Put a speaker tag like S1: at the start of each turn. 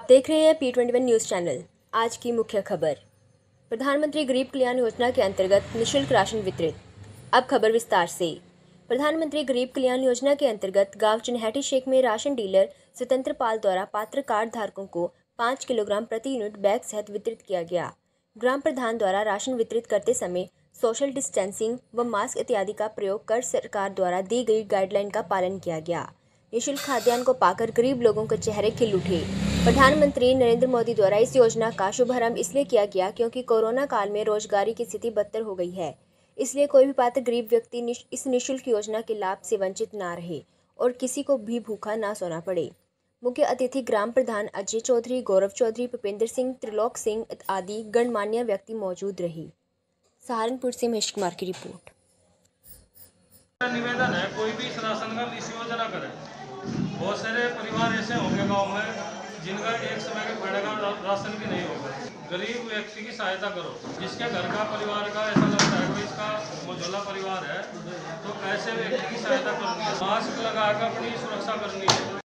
S1: देख रहे हैं P21 न्यूज़ चैनल। आज की मुख्य खबर। प्रधानमंत्री गरीब कल्याण योजना के अंतर्गत निःशुल्क राशन वितरित। अब खबर विस्तार से। प्रधानमंत्री गरीब कल्याण योजना के अंतर्गत गांव चिन्हैटी शेख में राशन डीलर स्वतंत्र पाल द्वारा पात्र कार्ड धारकों को 5 किलोग्राम प्रति यूनिट बैग सहित वितरित किया गया। ग्राम प्रधान द्वारा राशन वितरित करते समय सोशल डिस्टेंसिंग व मास्क इत्यादि का प्रयोग कर सरकार द्वारा दी गई गाइडलाइन का पालन किया गया। निःशुल्क खाद्यान्न को पाकर गरीब लोगों के चेहरे खिल उठे। प्रधानमंत्री नरेंद्र मोदी द्वारा इस योजना का शुभारंभ इसलिए किया गया क्योंकि कोरोना काल में रोजगारी की स्थिति बदतर हो गई है। इसलिए कोई भी पात्र गरीब व्यक्ति इस निःशुल्क योजना के लाभ से वंचित ना रहे और किसी को भी भूखा ना सोना पड़े। मुख्य अतिथि ग्राम प्रधान अजय चौधरी, गौरव चौधरी, भूपेंद्र सिंह, त्रिलोक सिंह आदि गणमान्य व्यक्ति मौजूद रहे। सहारनपुर से महेश कुमार की रिपोर्ट।
S2: निवेदन है, कोई भी इस राशन का मिस यूज ना करे। बहुत सारे परिवार ऐसे होंगे गांव में जिनका एक समय के खाने का राशन भी नहीं होगा। गरीब व्यक्ति की सहायता करो। जिसके घर का परिवार का ऐसा लगता है कि इसका मझोला परिवार है, तो ऐसे व्यक्ति की सहायता करनी है। मास्क लगाकर अपनी सुरक्षा करनी है।